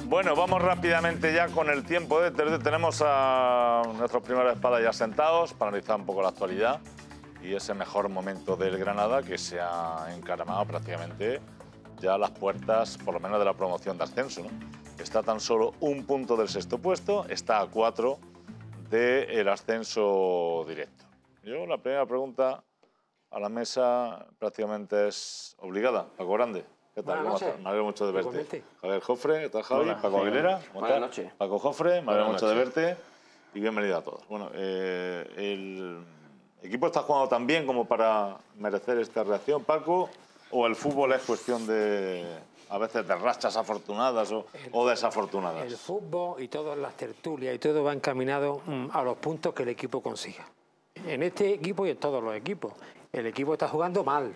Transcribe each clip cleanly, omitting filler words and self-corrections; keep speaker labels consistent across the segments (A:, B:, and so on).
A: Bueno, vamos rápidamente ya con el tiempo de tercio. Tenemos a nuestros primeros espadas ya sentados para analizar un poco la actualidad y ese mejor momento del Granada que se ha encaramado prácticamente ya a las puertas, por lo menos de la promoción de ascenso, ¿no? Está tan solo un punto del sexto puesto, está a 4 del ascenso directo. Yo la primera pregunta a la mesa prácticamente es obligada. Paco Grande, ¿qué tal? ¿Cómo estás? Me alegro mucho de verte.
B: Igualmente.
A: Javier Jofre, ¿qué tal, Javi?
C: Hola,
A: Paco Aguilera,
C: buenas noches.
A: Paco Jofre, me alegro
C: Buenas
A: mucho de
C: noches.
A: verte y bienvenido a todos. Bueno, el equipo está jugando tan bien como para merecer esta reacción, Paco, o el fútbol es cuestión de, a veces, de rachas afortunadas o desafortunadas.
B: El fútbol y todas las tertulias y todo va encaminado a los puntos que el equipo consiga. En este equipo y en todos los equipos. El equipo está jugando mal.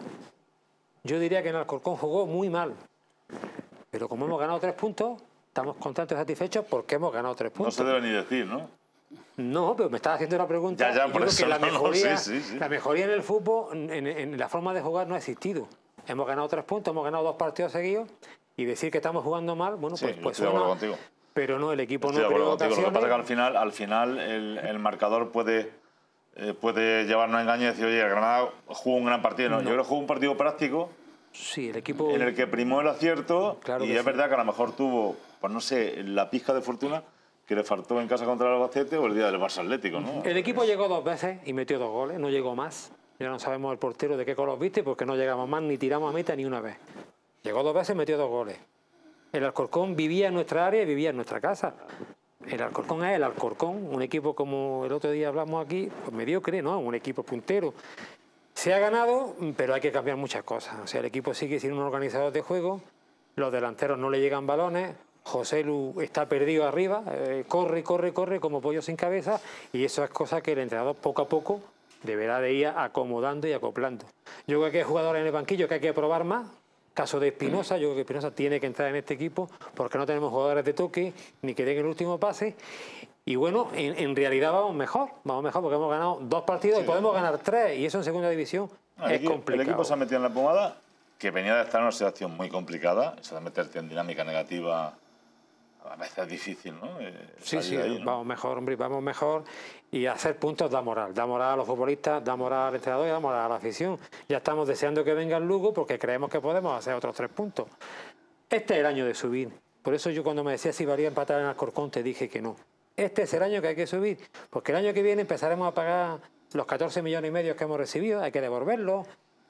B: Yo diría que en Alcorcón jugó muy mal. Pero como hemos ganado 3 puntos, estamos contentos y satisfechos porque hemos ganado 3 puntos.
A: No se debe ni decir, ¿no?
B: No, pero me estás haciendo una pregunta.
A: Ya,
B: Yo
A: por
B: creo
A: eso
B: que la
A: no,
B: mejoría,
A: sí.
B: la mejoría en el fútbol, en la forma de jugar, no ha existido. Hemos ganado 3 puntos, hemos ganado 2 partidos seguidos y decir que estamos jugando mal, bueno,
A: Sí,
B: pues
A: estoy de acuerdo
B: suena,
A: contigo.
B: pero no, el equipo
A: Estoy
B: no
A: de acuerdo
B: creó
A: contigo. Lo que
B: ocasiones.
A: pasa es que al final el marcador puede llevarnos a engaño y decir, oye, el Granada jugó un gran partido. No, yo creo que jugó un partido práctico
B: Sí, el equipo...
A: en el que primó el acierto,
B: Claro
A: y
B: que
A: es
B: sí.
A: verdad que a lo mejor tuvo, pues no sé, la pizca de fortuna que le faltó en casa contra el Albacete o el día del Barça Atlético, ¿no?
B: El equipo llegó 2 veces y metió 2 goles, no llegó más. Ya no sabemos el portero de qué color viste porque no llegamos más ni tiramos a meta ni una vez. Llegó 2 veces y metió 2 goles. El Alcorcón vivía en nuestra área y vivía en nuestra casa. El Alcorcón es el Alcorcón, un equipo como el otro día hablamos aquí, pues mediocre, ¿no? Un equipo puntero. Se ha ganado, pero hay que cambiar muchas cosas. O sea, el equipo sigue sin un organizador de juego, los delanteros no le llegan balones, José Lu está perdido arriba, corre como pollo sin cabeza, y eso es cosa que el entrenador poco a poco deberá de ir acomodando y acoplando. Yo creo que hay jugadores en el banquillo que hay que probar más. Caso de Espinosa, yo creo que Espinosa tiene que entrar en este equipo porque no tenemos jugadores de toque ni que den el último pase. Y bueno, en realidad vamos mejor porque hemos ganado 2 partidos y podemos ganar 3, y eso en segunda división es complicado.
A: El equipo se ha metido en la pomada, que venía de estar en una situación muy complicada, eso de meterte en dinámica negativa a veces es difícil, ¿no?
B: Sí,
A: Salir de ahí, ¿no?
B: vamos mejor, hombre, vamos mejor, y hacer puntos da moral a los futbolistas, da moral al entrenador y da moral a la afición. Ya estamos deseando que venga el Lugo porque creemos que podemos hacer otros 3 puntos. Este es el año de subir, por eso yo cuando me decías si valía empatar en Alcorcón te dije que no. Este es el año que hay que subir, porque el año que viene empezaremos a pagar los 14,5 millones que hemos recibido, hay que devolverlos.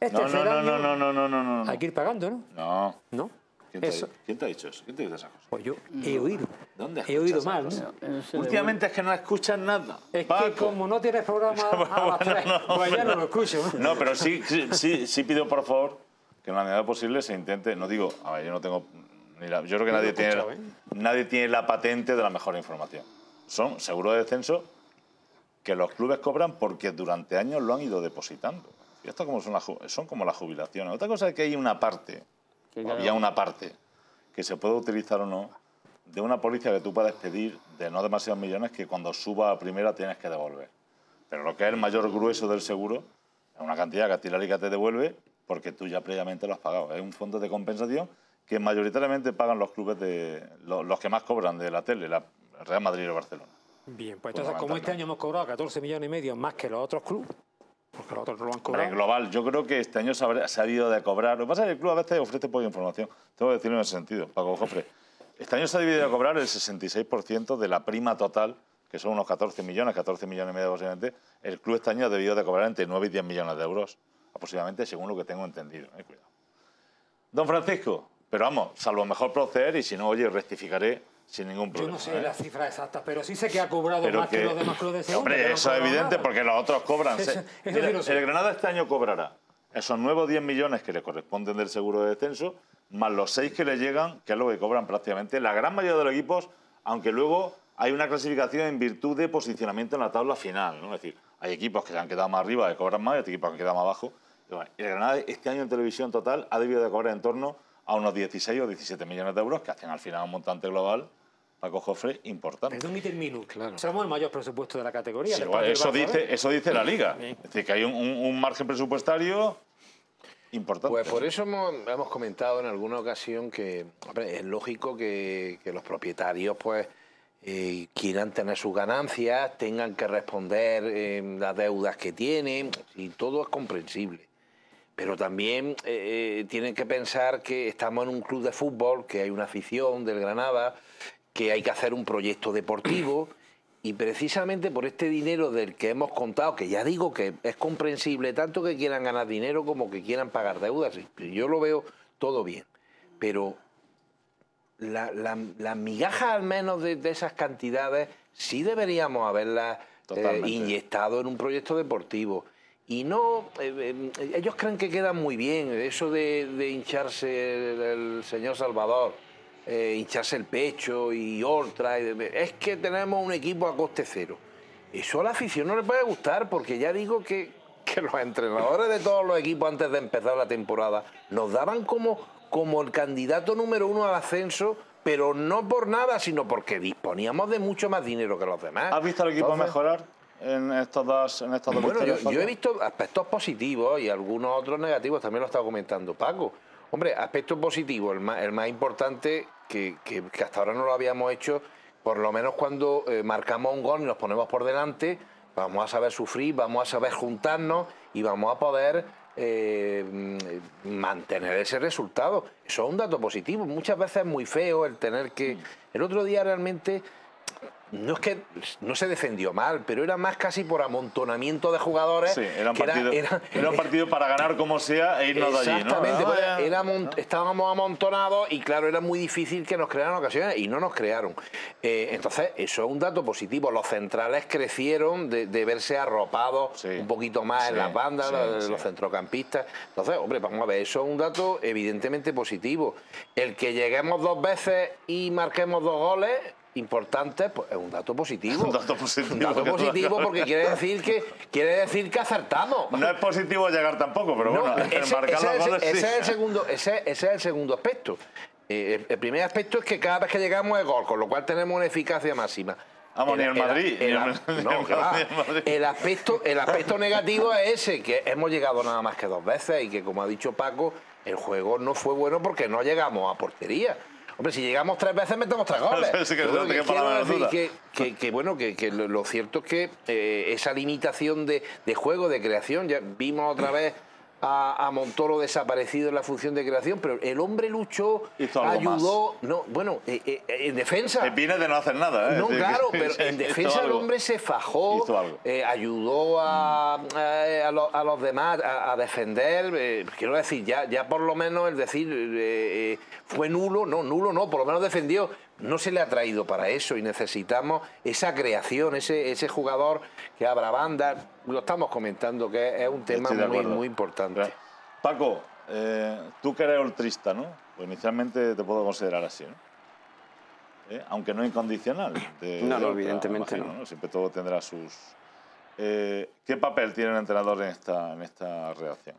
A: No.
B: Hay que ir pagando, ¿no?
A: No.
B: ¿No?
A: ¿Quién te ha dicho eso? ¿Quién te dice esas cosas?
B: Pues yo he oído.
A: ¿Dónde
B: He oído
A: escuchas
B: mal,
A: esas
B: ¿no?
A: cosas? Últimamente es que no escuchas nada.
B: Es
A: Paco.
B: que como no tienes programa a las 3, pues ya no lo escucho.
A: No, pero sí pido, por favor, que en la medida posible se intente, no digo, a ver, yo no tengo ni la, yo creo que
B: No lo he
A: nadie tiene,
B: escuchado,
A: nadie tiene la patente de la mejor información. Son seguros de descenso que los clubes cobran porque durante años lo han ido depositando. Y esto como son como las jubilaciones. Otra cosa es que hay una parte, había una parte, que se puede utilizar o no, de una póliza que tú puedes pedir de no demasiados millones que cuando suba a primera tienes que devolver. Pero lo que es el mayor grueso del seguro es una cantidad que a ti la liga te devuelve porque tú ya previamente lo has pagado. Es un fondo de compensación que mayoritariamente pagan los clubes los que más cobran de la tele, la Real Madrid y el Barcelona.
B: Bien, pues entonces como este año hemos cobrado 14,5 millones más que los otros clubes, porque los otros no lo han cobrado.
A: En global, yo creo que este año se ha debido de cobrar. Lo que pasa es que el club a veces ofrece poca información. Tengo que decirlo en ese sentido, Paco Jofre. Este año se ha debido de cobrar el 66% de la prima total, que son unos 14 millones y medio posiblemente. El club este año ha debido de cobrar entre 9 y 10 millones de euros, aproximadamente, según lo que tengo entendido. Cuidado. Don Francisco, pero vamos, salvo mejor proceder y si no, oye, rectificaré sin ningún problema.
B: Yo no sé las cifras exactas, pero sí sé que ha cobrado más que los demás clubes de segunda.
A: Hombre, eso es evidente porque los otros cobran.
B: Eso
A: Mira,
B: sí lo sé.
A: el Granada este año cobrará esos nuevos 10 millones que le corresponden del seguro de descenso, más los 6 que le llegan, que es lo que cobran prácticamente la gran mayoría de los equipos, aunque luego hay una clasificación en virtud de posicionamiento en la tabla final, ¿no? Es decir, hay equipos que se han quedado más arriba y cobran más, y otros equipos que han quedado más abajo. Pero bueno, el Granada este año en televisión total ha debido de cobrar en torno a unos 16 o 17 millones de euros, que hacen al final un montante global, Paco Jofre, importante.
B: Perdón y termino. Claro. Somos el mayor presupuesto de la categoría.
A: Sí, eso dice la Liga. Es decir, que hay un margen presupuestario importante.
C: Pues por eso hemos comentado en alguna ocasión que, hombre, es lógico que los propietarios pues quieran tener sus ganancias, tengan que responder las deudas que tienen, y todo es comprensible. Pero también tienen que pensar que estamos en un club de fútbol, que hay una afición del Granada, que hay que hacer un proyecto deportivo, y precisamente por este dinero del que hemos contado, que ya digo que es comprensible, tanto que quieran ganar dinero como que quieran pagar deudas, yo lo veo todo bien, pero las migajas al menos de esas cantidades sí deberíamos haberlas inyectado en un proyecto deportivo. Y no, ellos creen que queda muy bien eso de hincharse el señor Salvador, hincharse el pecho y otra. Es que tenemos un equipo a coste cero. Eso a la afición no le puede gustar, porque ya digo que los entrenadores de todos los equipos antes de empezar la temporada nos daban como el candidato número 1 al ascenso, pero no por nada, sino porque disponíamos de mucho más dinero que los demás.
A: ¿Has visto al equipo mejorar en estas dos
C: Bueno,
A: victorias?
C: yo he visto aspectos positivos y algunos otros negativos, también lo estaba comentando Paco. Hombre, aspecto positivo, el más importante, que hasta ahora no lo habíamos hecho, por lo menos cuando marcamos un gol y nos ponemos por delante, vamos a saber sufrir, vamos a saber juntarnos y vamos a poder mantener ese resultado. Eso es un dato positivo. Muchas veces es muy feo el tener que... El otro día realmente... No es que no se defendió mal, pero era más casi por amontonamiento de jugadores.
A: Sí, era un partido para ganar como sea e irnos de allí, ¿no?
C: Exactamente, pues estábamos amontonados y claro, era muy difícil que nos crearan ocasiones y no nos crearon. Entonces, eso es un dato positivo. Los centrales crecieron de verse arropados un poquito más en las bandas, los centrocampistas. Entonces, hombre, vamos a ver, eso es un dato evidentemente positivo. El que lleguemos 2 veces y marquemos 2 goles... importante, pues es un dato positivo.
A: Un dato positivo.
C: Un dato positivo porque quiere decir que acertamos.
A: No es positivo llegar tampoco, pero bueno, marcar los goles sí.
C: Ese es el segundo aspecto. El primer aspecto es que cada vez que llegamos es gol, con lo cual tenemos una eficacia máxima.
A: Vamos, ni el Madrid.
C: El aspecto negativo es ese, que hemos llegado nada más que 2 veces y que, como ha dicho Paco, el juego no fue bueno porque no llegamos a portería. Hombre, si llegamos 3 veces metemos 3 goles. Quiero decir que lo cierto es que esa limitación de juego, de creación, ya vimos otra vez a Montoro desaparecido en la función de creación, pero el hombre luchó, ayudó, en defensa.
A: Viene de no hacer nada, ¿eh?
C: No, claro, pero en defensa el hombre se fajó, ayudó a los demás a defender. Quiero decir, ya por lo menos el decir fue nulo, por lo menos defendió. No se le ha traído para eso y necesitamos esa creación, ese jugador que abra bandas. Lo estamos comentando, que es un tema muy importante.
A: Paco, tú que eres ultrista, ¿no? Pues inicialmente te puedo considerar así, ¿no? Aunque no incondicional.
D: No, evidentemente imagino,
A: no. Siempre todo tendrá sus... ¿Qué papel tiene el entrenador en esta reacción?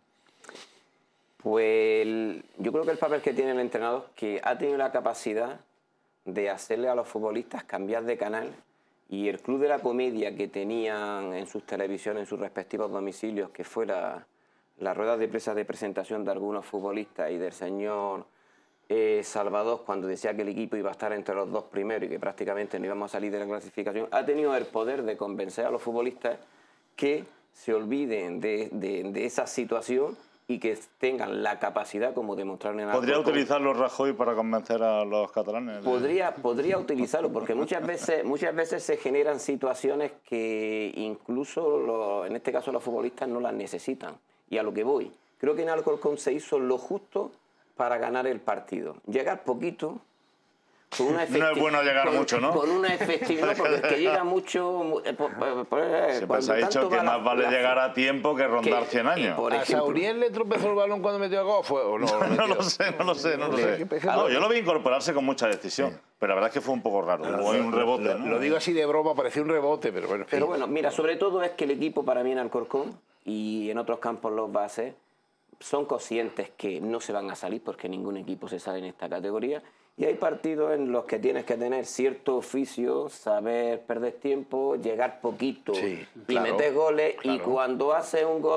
D: Pues yo creo que el papel que tiene el entrenador es que ha tenido la capacidad de hacerle a los futbolistas cambiar de canal, y el Club de la Comedia que tenían en sus televisiones, en sus respectivos domicilios, que fue la rueda de prensa de presentación de algunos futbolistas y del señor Salvador, cuando decía que el equipo iba a estar entre los 2 primeros y que prácticamente no íbamos a salir de la clasificación, ha tenido el poder de convencer a los futbolistas que se olviden de esa situación y que tengan la capacidad, como demostraron en
A: ¿Podría utilizarlo Rajoy para convencer a los catalanes?
D: Podría utilizarlo, porque muchas veces se generan situaciones que incluso, en este caso, los futbolistas no las necesitan. Y a lo que voy, creo que en Alcorcón se hizo lo justo para ganar el partido. Llegar poquito... No es bueno llegar mucho, ¿no? Con una efectividad, porque el que llega mucho...
A: Siempre se ha dicho que más vale llegar a tiempo que rondar 100 años.
C: ¿A Sauriel le tropezó el balón cuando metió el gol? ¿O no?
A: No lo sé. Yo lo vi incorporarse con mucha decisión, pero la verdad es que fue un poco raro. Hubo un rebote, ¿no?
C: Lo digo así de broma, parecía un rebote, pero bueno.
D: Pero bueno, mira, sobre todo es que el equipo para mí en Alcorcón y en otros campos los bases son conscientes que no se van a salir, porque ningún equipo se sale en esta categoría. Y hay partidos en los que tienes que tener cierto oficio, saber perder tiempo, llegar poquito y meter goles. Claro. Y cuando haces un gol,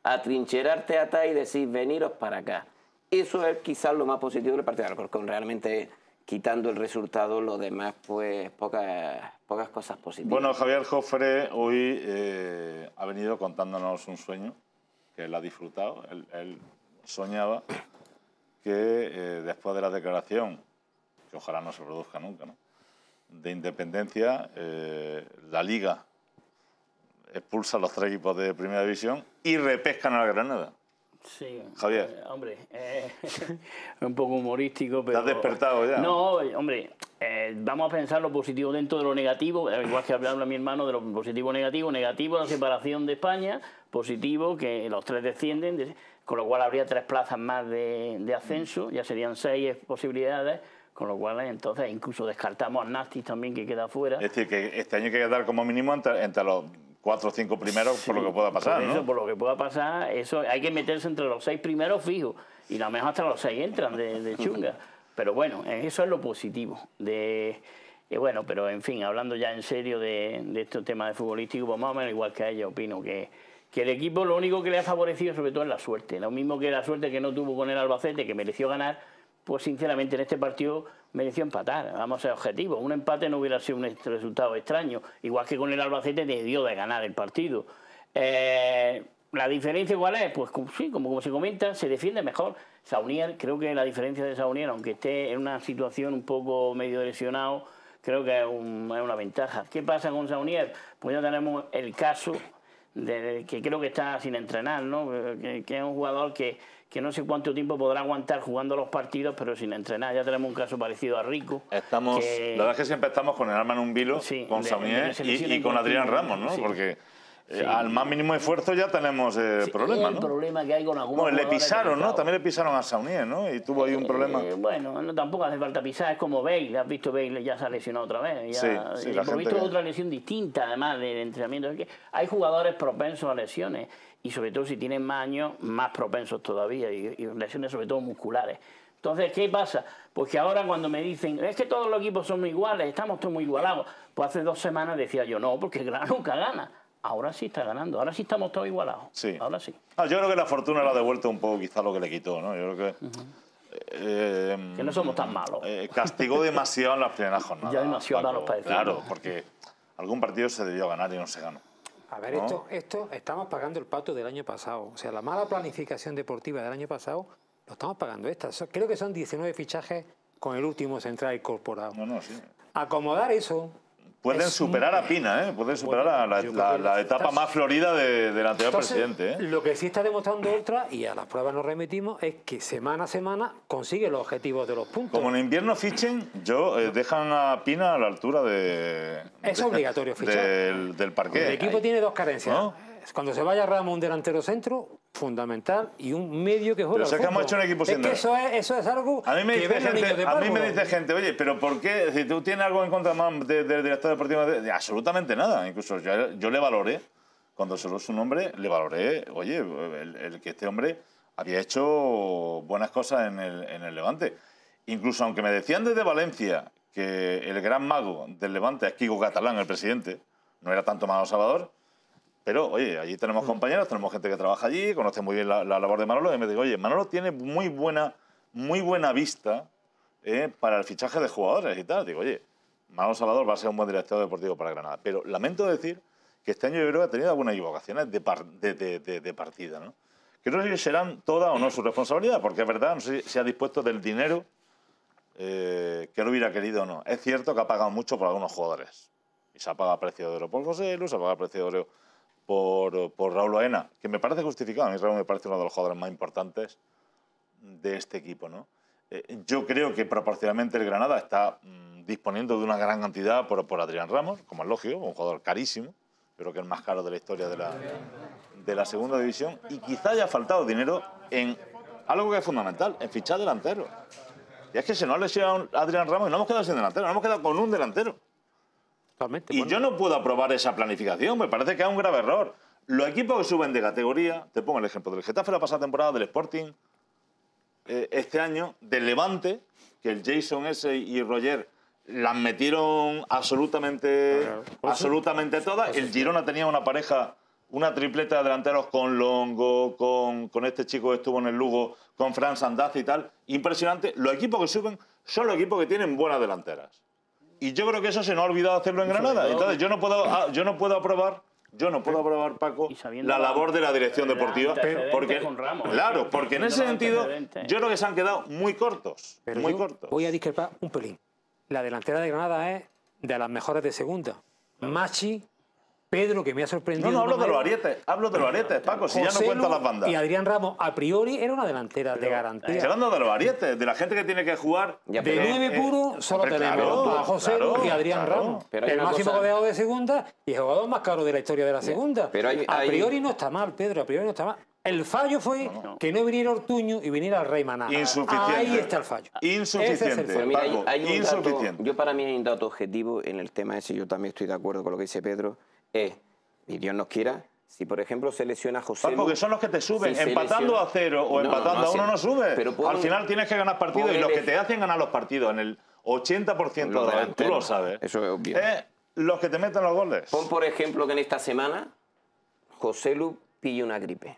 D: atrincherarte atrás y decir, veniros para acá. Eso es quizás lo más positivo del partido de Alcorcón. Realmente, quitando el resultado, lo demás, pues pocas cosas positivas.
A: Bueno, Javier Jofre hoy ha venido contándonos un sueño que él ha disfrutado. Él soñaba que después de la declaración, que ojalá no se produzca nunca, ¿no?, de independencia, la Liga expulsa a los 3 equipos de Primera División y repescan a la Granada.
E: Sí,
A: Javier.
E: Hombre, es un poco humorístico, pero...
A: ¿Te has despertado ya?
E: No, hombre, vamos a pensar lo positivo dentro de lo negativo, igual que habla mi hermano de lo positivo negativo. Negativo, la separación de España; positivo, que los 3 descienden, con lo cual habría 3 plazas más de ascenso, ya serían 6 posibilidades, con lo cual entonces incluso descartamos a Nastic también, que queda fuera.
A: Es decir, que este año hay que quedar como mínimo entre los 4 o 5 primeros, sí, por lo que pueda pasar,
E: por eso,
A: ¿no?
E: Por lo que pueda pasar, eso hay que meterse entre los 6 primeros fijos, y a lo mejor hasta los 6 entran de chunga. Pero bueno, eso es lo positivo. Bueno, pero en fin, hablando ya en serio de este tema de futbolístico, pues más o menos igual que a ella, opino que el equipo lo único que le ha favorecido sobre todo es la suerte. Lo mismo que la suerte que no tuvo con el Albacete, que mereció ganar, pues sinceramente en este partido mereció empatar. Vamos a ser objetivos. Un empate no hubiera sido un resultado extraño. Igual que con el Albacete debió de ganar el partido. ¿La diferencia cuál es? Pues sí, como se comenta, se defiende mejor. Saunier, creo que la diferencia de Saunier, aunque esté en una situación un poco medio lesionado, creo que es una ventaja. ¿Qué pasa con Saunier? Pues ya tenemos el caso que creo que está sin entrenar, ¿no? Que es un jugador que no sé cuánto tiempo podrá aguantar jugando los partidos, pero sin entrenar. Ya tenemos un caso parecido a Rico.
A: La verdad es que siempre estamos con el arma en un vilo, sí, con Saunier y con Adrián Ramos, ¿no? Sí. Porque al más mínimo esfuerzo ya tenemos problemas, ¿no?
E: El problema que hay con algunos
A: le pisaron, ¿no? También le pisaron a Saunier, ¿no? Y tuvo ahí un problema.
E: Bueno, no, tampoco hace falta pisar. Es como Bale. Has visto Bale, ya se ha lesionado otra vez. Ya,
A: sí,
E: por visto otra lesión distinta, además del entrenamiento. Es que hay jugadores propensos a lesiones. Y sobre todo si tienen más años, más propensos todavía, y lesiones sobre todo musculares. Entonces, ¿qué pasa? Pues que ahora cuando me dicen, es que todos los equipos son muy iguales, estamos todos muy igualados, pues hace 2 semanas decía yo, no, porque el Granada nunca gana. Ahora sí está ganando, ahora sí estamos todos igualados.
A: Sí.
E: Ahora sí.
A: Yo creo que la fortuna le ha devuelto un poco quizá lo que le quitó, ¿no? Yo creo
E: que no somos tan malos.
A: Castigó demasiado en las primeras jornadas.
E: Ya demasiado malos para decirlo.
A: Claro, porque algún partido se debió ganar y no se ganó.
B: A ver, ¿no? esto estamos pagando el pato del año pasado. O sea, la mala planificación deportiva del año pasado lo estamos pagando esta. Creo que son 19 fichajes con el último central incorporado.
A: No, sí.
B: Acomodar eso...
A: Pueden superar a Pina, ¿eh? Pueden superar la etapa más florida del anterior presidente, ¿eh?
B: Lo que sí está demostrando Oltra, y a las pruebas nos remitimos, es que semana a semana consigue los objetivos de los puntos.
A: Como en invierno fichen, dejan a Pina a la altura
B: es obligatorio fichar.
A: del parqué.
B: El equipo tiene 2 carencias. ¿No? Cuando se vaya Ramos, un delantero centro, fundamental, y un medio que juega.
A: Pero es que hemos hecho un equipo sin
B: eso es algo
A: a mí me dice gente, oye, pero ¿por qué? Si tú tienes algo en contra del director deportivo, absolutamente nada. Incluso yo le valoré, cuando solo su nombre, le valoré, oye, el que este hombre había hecho buenas cosas en el Levante. Incluso aunque me decían desde Valencia que el gran mago del Levante es Quico Catalán, el presidente, no era tanto Manolo Salvador. Pero, oye, allí tenemos compañeros, tenemos gente que trabaja allí, conoce muy bien la labor de Manolo, y me digo, oye, Manolo tiene muy buena vista para el fichaje de jugadores y tal. Digo, oye, Manolo Salvador va a ser un buen director deportivo para Granada. Pero lamento decir que este año yo creo que ha tenido algunas equivocaciones de partida, ¿no? Que no sé si serán todas o no su responsabilidad, porque es verdad, no sé si se ha dispuesto del dinero que él hubiera querido o no. Es cierto que ha pagado mucho por algunos jugadores. Y se ha pagado a precio de oro por José Lu, se ha pagado a precio de oro por Raúl Oena, que me parece justificado. A mí Raúl me parece uno de los jugadores más importantes de este equipo, ¿no? Yo creo que proporcionalmente el Granada está disponiendo de una gran cantidad por Adrián Ramos, como es lógico, un jugador carísimo. Creo que es el más caro de la historia de la segunda división. Y quizá haya faltado dinero en algo que es fundamental, en fichar delantero. Y es que se nos ha lesionado Adrián Ramos y no hemos quedado sin delantero, no hemos quedado con un delantero.
B: Totalmente,
A: y yo no puedo aprobar esa planificación, me parece que es un grave error. Los equipos que suben de categoría, te pongo el ejemplo del Getafe la pasada temporada, del Sporting este año, del Levante, que el Jason ese y Roger las metieron absolutamente todas. El Girona tenía una pareja una tripleta de delanteros con Longo, con este chico que estuvo en el Lugo, con Fran Sandaza y tal. Impresionante. Los equipos que suben son los equipos que tienen buenas delanteras. Y yo creo que eso se nos ha olvidado hacerlo en Granada. Entonces yo no puedo aprobar, Paco, la labor de la dirección deportiva. Porque, claro, porque en ese sentido yo creo que se han quedado muy cortos.
B: Pero
A: muy cortos.
B: Voy a discrepar un pelín. La delantera de Granada es de las mejores de segunda. Machi, Pedro, que me ha sorprendido.
A: No, hablo de los arietes, Paco, si ya no cuento las bandas.
B: Y Adrián Ramos, a priori, era una delantera de garantía.
A: Estoy hablando de los arietes, de la gente que tiene que jugar.
B: De 9 puro, solo tenemos a José Lu y a Adrián Ramos.
D: Pero
B: el máximo goleador de segunda y el jugador más caro de la historia de la segunda.
D: Pero
B: a priori no está mal, Pedro, a priori no está mal. El fallo fue que no viniera Ortuño y viniera el Rey Maná.
A: Insuficiente.
B: Ahí está el fallo.
A: Insuficiente.
D: Pero mira,
A: Paco,
D: hay un
A: insuficiente.
D: dato, yo para mí hay un dato objetivo en el tema ese, yo también estoy de acuerdo con lo que dice Pedro, y Dios nos quiera, si por ejemplo se lesiona José Lu,
A: Paco, que son los que te suben,
D: si
A: empatando a 0 o empatando a 1 no sube.
D: Pero
A: al final tienes que ganar partidos y los que te hacen ganar los partidos en el 80% de los delanteros, tú lo sabes.
D: Eso es obvio.
A: Los que te meten los goles.
D: Pon por ejemplo que en esta semana José Lu pilla una gripe.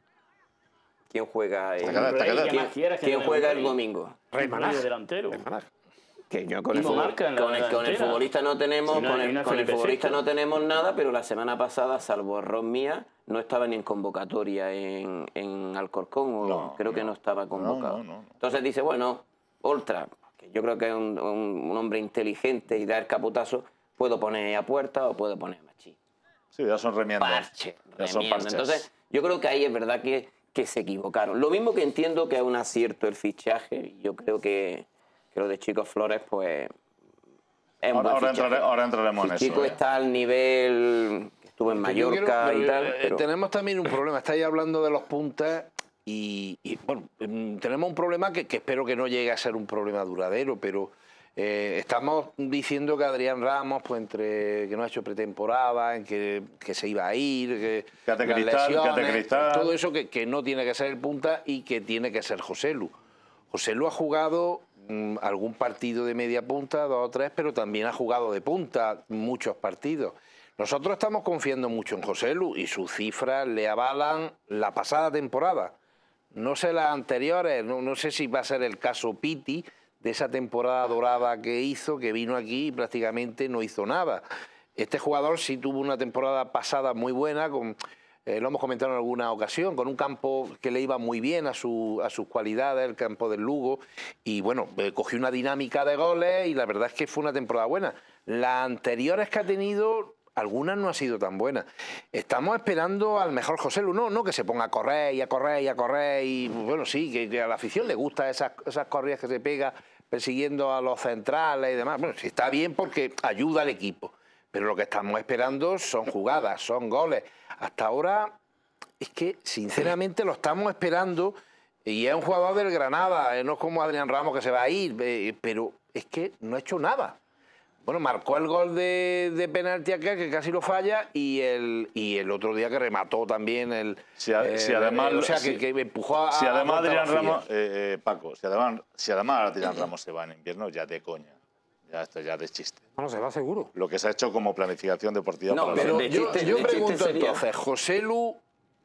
D: ¿Quién juega ¿Quién juega el domingo?
B: Rey Maná.
E: Delantero.
D: Que yo con el futbolista no tenemos, con el futbolista no tenemos nada, pero la semana pasada, salvo error mía, no estaba ni en convocatoria en Alcorcón, creo que no estaba convocado.
A: No.
D: Entonces dice, bueno, Oltra, que yo creo que es un hombre inteligente y da el caputazo, puedo poner a Puerta o puedo poner a Machi.
A: Sí, ya son remiendas.
D: Remiendas. Entonces, yo creo que ahí es verdad que se equivocaron. Lo mismo que entiendo que es un acierto el fichaje, yo creo que lo de Chico Flores, pues, es un buen fichaje.
A: Ahora entraremos en eso.
D: Chico está al nivel que estuvo en Mallorca y tal. Pero
C: tenemos también un problema. Estáis hablando de los puntas y bueno, tenemos un problema que espero que no llegue a ser un problema duradero, pero estamos diciendo que Adrián Ramos, pues entre que no ha hecho pretemporada, en que se iba a ir,
A: Cristal,
C: todo eso que no tiene que ser el punta y que tiene que ser José Lu. José Lu ha jugado algún partido de media punta, 2 o 3, pero también ha jugado de punta muchos partidos. Nosotros estamos confiando mucho en José Lu y sus cifras le avalan la pasada temporada. No sé las anteriores, no sé si va a ser el caso Piti, de esa temporada dorada que hizo, que vino aquí y prácticamente no hizo nada. Este jugador sí tuvo una temporada pasada muy buena, lo hemos comentado en alguna ocasión, con un campo que le iba muy bien a sus cualidades, el campo del Lugo, y bueno, cogió una dinámica de goles y la verdad es que fue una temporada buena. Las anteriores que ha tenido, algunas no han sido tan buenas. Estamos esperando al mejor José Lu, no que se ponga a correr y a correr y a correr, y bueno, sí, que a la afición le gusta esas corridas que se pega persiguiendo a los centrales y demás. Bueno, sí está bien porque ayuda al equipo, pero lo que estamos esperando son jugadas, son goles. Hasta ahora es que sinceramente lo estamos esperando y es un jugador del Granada, no es como Adrián Ramos que se va a ir, pero es que no ha hecho nada. Bueno, marcó el gol de penalti aquel que casi lo falla y el otro día que remató también
A: si además
C: empujó a...
A: Si además Adrián Ramos, Paco, si además Adrián Ramos se va en invierno, ya de coña. Ya esto ya de chiste.
B: Bueno, se va seguro.
A: Lo que se ha hecho como planificación deportiva.
D: No,
A: para
D: pero
C: yo pregunto entonces, José Lu,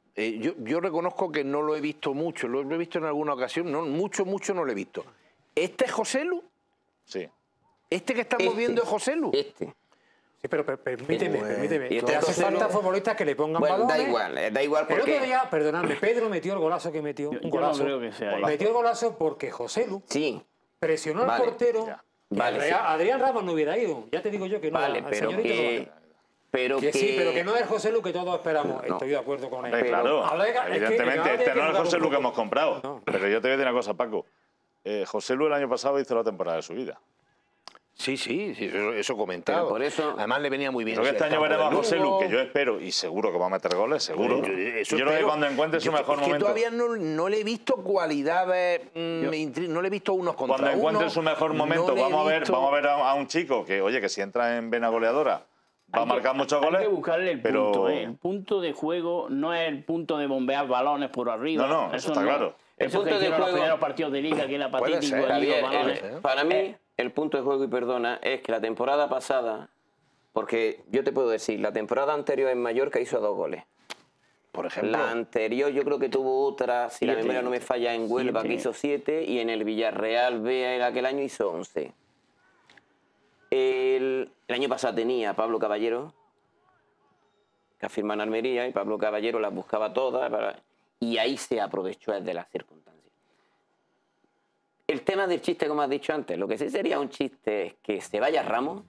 C: yo reconozco que no lo he visto mucho, lo he visto en alguna ocasión, mucho no lo he visto. ¿Este es José Lu?
A: Sí.
C: ¿Este que estamos viendo es José Lu?
B: Sí, pero permíteme.
D: Y
B: Le hace falta futbolistas que le pongan balones.
D: Da igual
B: El
D: porque...
B: otro día, perdonadme, Pedro metió el golazo que metió.
E: Yo no creo que sea ahí.
B: Metió el golazo porque José Lu presionó al portero.
D: Vale,
B: Adrián Ramos no hubiera ido. Ya te digo yo que no.
D: Vale, pero que
B: sí, pero que no es José Lu que todos esperamos. No. Estoy de acuerdo con él.
A: Claro, evidentemente, este no es el José Lu que hemos comprado.
B: No.
A: Pero yo te voy a decir una cosa, Paco. José Lu el año pasado hizo la temporada de su vida.
C: Sí, eso comentado.
D: Pero por eso,
C: además le venía muy bien.
A: Creo que este año veremos a José Lu, que yo espero y seguro que va a meter goles, seguro. Yo creo que cuando encuentre su mejor momento.
C: Todavía no le he visto cualidades, no le he visto unos contra
A: cuando encuentre
C: uno,
A: su mejor momento, vamos a ver a un chico que, oye, que si entra en vena goleadora va a marcar muchos goles.
E: Hay que buscarle el punto. El punto de juego no es el punto de bombear balones por arriba.
A: No, eso está claro.
E: El punto de juego, los primeros partidos de liga, que era patético.
D: Para mí, el punto de juego, y perdona, es que la temporada pasada, porque yo te puedo decir, la temporada anterior en Mallorca hizo 2 goles.
C: por ejemplo.
D: La anterior yo creo que tuvo otra, si la memoria no me falla, en Huelva, que hizo 7, y en el Villarreal B en aquel año hizo 11. El año pasado tenía a Pablo Caballero, que ha firmado en Almería, y Pablo Caballero las buscaba todas, y ahí se aprovechó de las circunstancias. El tema del chiste, como has dicho antes, lo que sí sería un chiste es que se vaya Ramos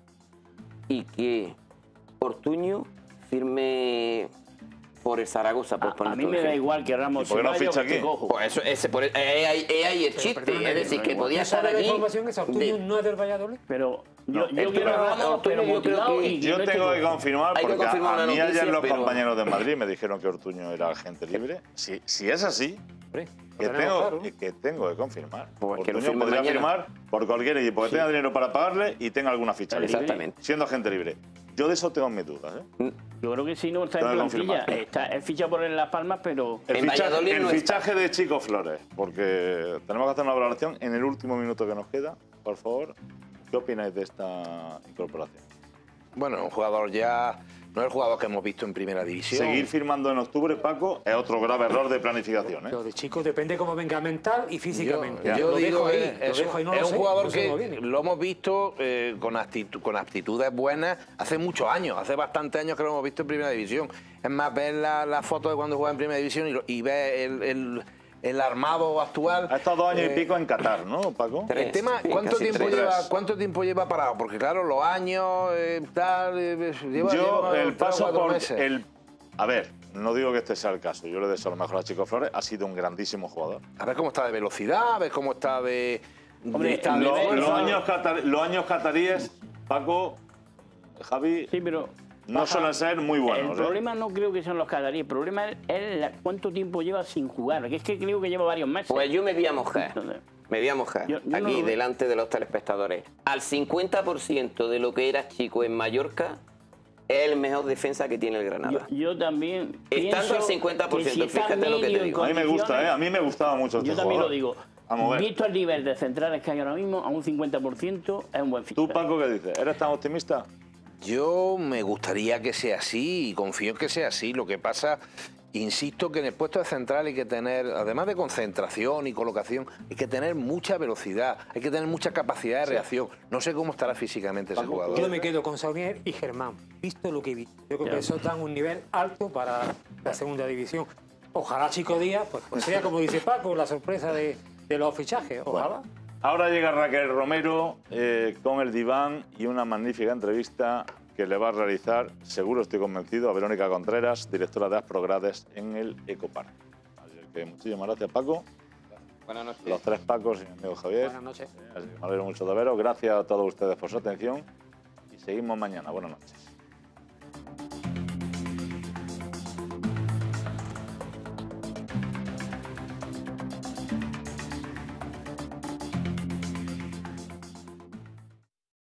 D: y que Ortuño firme por el Zaragoza.
E: A mí me da igual que Ramos se vaya o que cojo.
D: Pues eso, es ahí el chiste, es decir, que podía estar aquí...
B: la información que Ortuño no es del Valladolid?
E: Pero yo quiero a Ramos, pero motivado y
A: yo tengo que confirmar, porque a mí ayer los
D: pero...
A: compañeros de Madrid me dijeron que Ortuño era agente libre. Si es así, que tengo que confirmar.
D: Pues
A: Ortuño podría firmar por cualquier equipo que tenga dinero para pagarle y tenga alguna ficha libre.
D: Exactamente.
A: Siendo agente libre. Yo de eso tengo mis dudas.
E: Yo creo que sí, no está en plantilla. Es ficha por Las Palmas, pero...
A: El fichaje de Chico Flores, porque tenemos que hacer una valoración en el último minuto que nos queda. Por favor, ¿qué opináis de esta incorporación?
C: Bueno, un jugador ya... No es el jugador que hemos visto en primera división.
A: Seguir firmando en octubre, Paco, es otro grave error de planificación.
B: Lo de Chico depende cómo venga mental y físicamente.
C: Yo digo
B: es
C: un jugador que lo hemos visto con aptitudes buenas hace muchos años, hace bastantes años que lo hemos visto en primera división. Es más, ver la foto de cuando juega en primera división y ver el armado actual.
A: Ha estado 2 años y pico en Qatar, ¿no, Paco?
C: El tema, ¿cuánto tiempo lleva parado? Porque claro, los años, tal...
A: el paso por... A ver, no digo que este sea el caso. Yo le deseo lo mejor a Chico Flores. Ha sido un grandísimo jugador.
C: A ver cómo está de velocidad, a ver cómo está de...
E: Hombre,
A: los años cataríes, Paco, Javi...
E: Sí, pero...
A: No suelen ser muy buenos.
E: El problema no creo que sean los cataríes, el problema es cuánto tiempo lleva sin jugar, que es que creo que lleva varios meses.
D: Pues yo me voy a mojar. Me voy a mojar aquí delante de los telespectadores. Al 50% de lo que era Chico en Mallorca es el mejor defensa que tiene el Granada.
E: Yo también
D: estando al 50%, fíjate lo que te digo.
A: A mí me gusta, a mí me gustaba mucho este
E: jugador. Yo también lo digo.
A: Vamos a ver.
E: Visto el nivel de centrales que hay ahora mismo, a un 50% es un buen fichaje.
A: ¿Tú, Paco, qué dices? ¿Eres tan optimista?
C: Yo me gustaría que sea así y confío en que sea así. Lo que pasa, insisto, que en el puesto de central hay que tener, además de concentración y colocación, hay que tener mucha velocidad, hay que tener mucha capacidad de reacción. No sé cómo estará físicamente ese jugador.
B: Yo me quedo con Saunier y Germán. Visto lo que he visto, yo creo que eso dan un nivel alto para la segunda división. Ojalá Chico Díaz, pues sea como dice Paco, la sorpresa de los fichajes. Ojalá.
A: Bueno. Ahora llega Raquel Romero con el diván y una magnífica entrevista que le va a realizar, seguro estoy convencido, a Verónica Contreras, directora de Asprogrades en el Ecopark. Así que muchísimas gracias, Paco.
D: Buenas noches.
A: Los 3 Pacos y mi amigo Javier.
B: Buenas noches.
A: Me alegro mucho de veros. Gracias a todos ustedes por su atención y seguimos mañana. Buenas noches.